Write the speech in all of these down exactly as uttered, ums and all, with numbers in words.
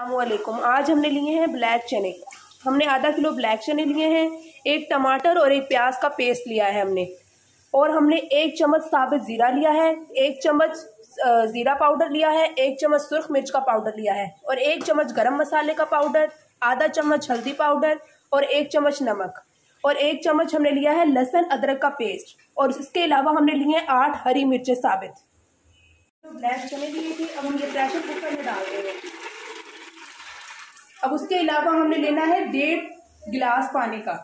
अस्सलामुअलैकुम। आज हमने लिए हैं ब्लैक चने। हमने आधा किलो ब्लैक चने लिए हैं, एक टमाटर और एक प्याज का पेस्ट लिया है हमने, और हमने एक चम्मच साबित ज़ीरा लिया है, एक चम्मच ज़ीरा पाउडर लिया है, एक चम्मच सुर्ख मिर्च का पाउडर लिया है, और एक चम्मच गरम मसाले का पाउडर, आधा चम्मच हल्दी पाउडर और एक चम्मच नमक, और एक चम्मच हमने लिया है लहसुन अदरक का पेस्ट, और इसके अलावा हमने लिए हैं आठ हरी मिर्चें साबित। तो ब्लैक चने लिए थे, अब हम ये प्रेशर कुकर में डाल देंगे। अब उसके अलावा हमने लेना है डेढ़ गिलास पानी का।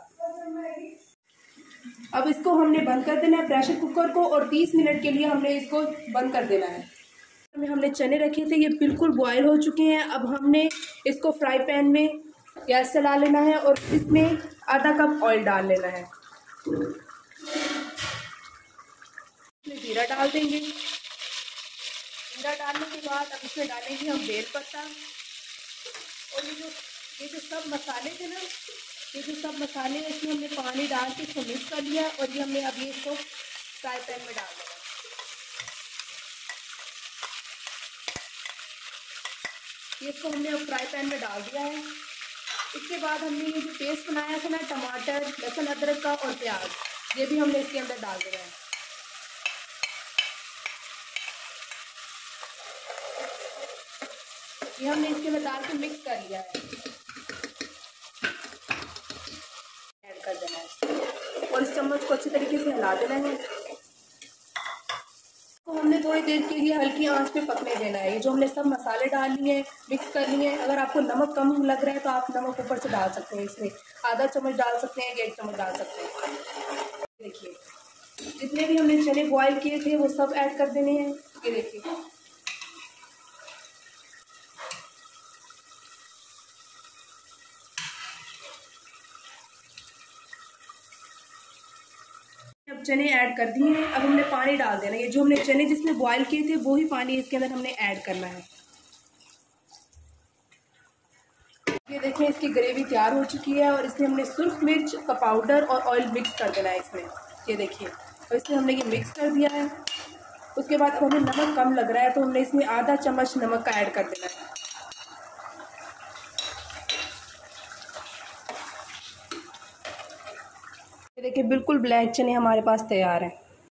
अब इसको हमने बंद कर देना है प्रेशर कुकर को, और तीस मिनट के लिए हमने इसको बंद कर देना है। में हमने चने रखे थे, ये बिल्कुल बॉयल हो चुके हैं। अब हमने इसको फ्राई पैन में गैस चला लेना है और इसमें आधा कप ऑयल डाल लेना है। इसमें जीरा डाल देंगे। जीरा डालने के बाद अब इसमें डालेंगे हम बेल पत्ता, और ये जो ये जो सब मसाले थे ना, ये जो सब मसाले हैं इसमें हमने पानी डाल के इसको मिक्स कर लिया, और ये हमने अभी इसको फ्राई पैन में डाल देना। ये इसको हमने अब फ्राई पैन में डाल दिया है। इसके बाद हमने ये जो पेस्ट बनाया था ना, टमाटर, लहसुन अदरक का और प्याज, ये भी हमने इसके अंदर डाल देना है। ये हमने इसके अंदर डाल के मिक्स कर लिया है। ऐड कर देना है और इस चम्मच को अच्छी तरीके से हिला देना है। तो हमने थोड़ी देर के लिए हल्की आंच पे पकने देना है। ये जो हमने सब मसाले डाल लिए हैं, मिक्स कर लिए हैं। अगर आपको नमक कम लग रहा है तो आप नमक ऊपर से डाल सकते हैं, इसमें आधा चम्मच डाल सकते हैं, एक चम्मच डाल सकते हैं। देखिए जितने भी हमने चने बॉयल किए थे वो सब ऐड कर देने हैं। ये देखिए अब चने ऐड कर दिए हैं। अब हमने पानी डाल देना है। ये जो हमने चने जिसमें बॉईल किए थे वो ही पानी इसके अंदर हमने ऐड करना है। ये देखें इसकी ग्रेवी तैयार हो चुकी है, और इसमें हमने सुर्ख मिर्च का पाउडर और ऑयल मिक्स कर देना है इसमें। ये देखिए, और इसमें हमने ये मिक्स कर दिया है। उसके बाद अब हमें नमक कम लग रहा है तो हमने इसमें आधा चम्मच नमक का ऐड कर देना है। ये देखिए बिल्कुल ब्लैक चने हमारे पास तैयार हैं।